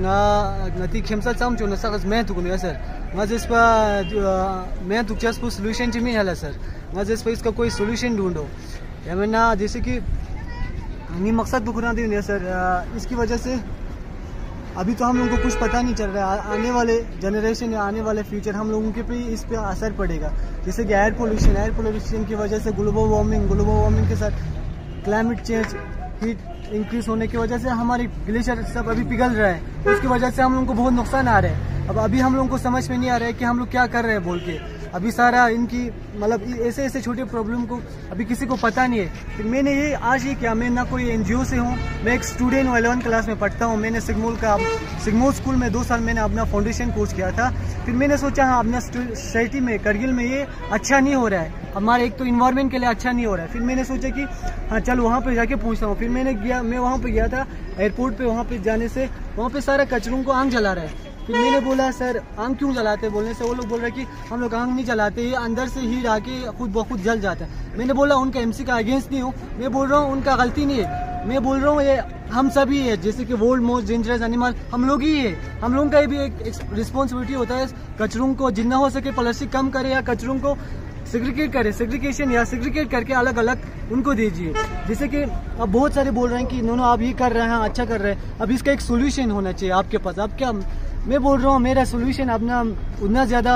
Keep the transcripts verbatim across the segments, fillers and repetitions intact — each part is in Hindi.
nga ngati khemsa cham chona sagas me tu kunya sir nga Jispa मैं तो जस्ट कोई सोल्यूशन चाहिए है सर nga जिस पर इसका कोई सोल्यूशन ढूंढो या मैं ना जैसे कि नहीं मकसद बुकना दी नहीं सर इसकी वजह से अभी तो हम लोगों को कुछ पता नहीं चल रहा है आने वाले जनरेशन या आने वाले फ्यूचर हम लोगों के पे इस पे असर पड़ेगा जैसे कि एयर पोल्यूशन एयर पोल्यूशन की वजह से ग्लोबल वार्मिंग ग्लोबल वार्मिंग के साथ क्लाइमेट चेंज हीट इंक्रीज होने की वजह से हमारी ग्लेशियर सब अभी पिघल रहा है उसकी वजह से हम लोगों को बहुत नुकसान आ रहा है। अब अभी हम लोगों को समझ में नहीं आ रहा है कि हम लोग क्या कर रहे हैं बोल के अभी सारा इनकी मतलब ऐसे ऐसे छोटे प्रॉब्लम को अभी किसी को पता नहीं है। फिर मैंने ये आज ये किया मैं ना कोई एनजीओ से हूँ मैं एक स्टूडेंट हूँ इलेवन क्लास में पढ़ता हूँ मैंने सिग्मोल का सिग्मोल स्कूल में दो साल मैंने अपना फाउंडेशन कोर्स किया था। फिर मैंने सोचा हाँ अपना सोसाइटी में करगिल में ये अच्छा नहीं हो रहा है हमारे एक तो इन्वायरमेंट के लिए अच्छा नहीं हो रहा है। फिर मैंने सोचा कि हाँ चल वहाँ पे जाके पूछता हूँ। फिर मैंने गया मैं वहाँ पे गया था एयरपोर्ट पे वहाँ पे जाने से वहाँ पे सारा कचरों को आग जला रहा है। फिर मैंने बोला सर आग क्यों जलाते बोलने से वो लोग बोल रहे कि हम लोग आग नहीं जलाते ये अंदर से हीट आके खुद ब खुद जल जाता है। मैंने बोला उनका एमसी का अगेंस्ट नहीं हूँ मैं बोल रहा हूँ उनका गलती नहीं है मैं बोल रहा हूँ ये हम सभी है जैसे कि वर्ल्ड मोस्ट डेंजरस एनिमल हम लोग ही है हम लोगों का भी एक रिस्पॉन्सिबिलिटी होता है कचरों को जितना हो सके प्लास्टिक कम करे या कचरों को सेग्रीगेट करे सेग्रीगेशन या सेग्रीगेट करके अलग अलग उनको दीजिए। जैसे कि अब बहुत सारे बोल रहे हैं कि इन्होंने आप ये कर रहे हैं अच्छा कर रहे हैं अब इसका एक सोल्यूशन होना चाहिए आपके पास। अब क्या मैं बोल रहा हूँ मेरा सोल्यूशन अपना उतना ज़्यादा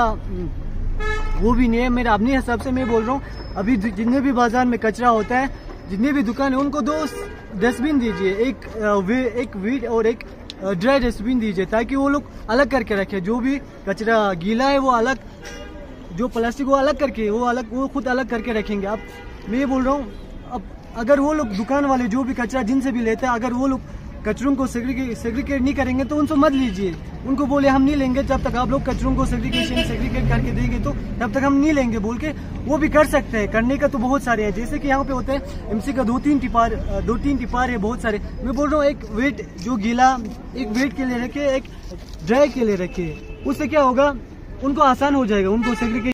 वो भी नहीं है मेरा अपने हिसाब से मैं बोल रहा हूँ अभी जितने भी बाजार में कचरा होता है जितने भी दुकान है उनको दो डस्टबिन दीजिए एक वे एक वीट और एक ड्राई डस्टबिन दीजिए ताकि वो लोग अलग करके रखें जो भी कचरा गीला है वो अलग जो प्लास्टिक वो अलग करके वो अलग वो खुद अलग करके रखेंगे। अब मैं ये बोल रहा हूँ अब अगर वो लोग दुकान वाले जो भी कचरा जिनसे भी लेते हैं अगर वो लोग कचरों को सेग्रीगेट सेग्रीगेट नहीं करेंगे तो उनसे मत लीजिए उनको बोले हम नहीं लेंगे जब तक आप लोग कचरों को सेग्रीगेशन सेग्रीगेट करके देंगे तो तब तक हम नहीं लेंगे बोल के वो भी कर सकते हैं करने का तो बहुत सारे हैं जैसे कि यहाँ पे होते हैं एमसी का दो तीन टिपार दो तीन टिपार है बहुत सारे। मैं बोल रहा हूँ एक वेट जो गीला एक वेट के लिए रखे एक ड्राई के लिए रखे उससे क्या होगा उनको आसान हो जाएगा उनको सेग्रीगेट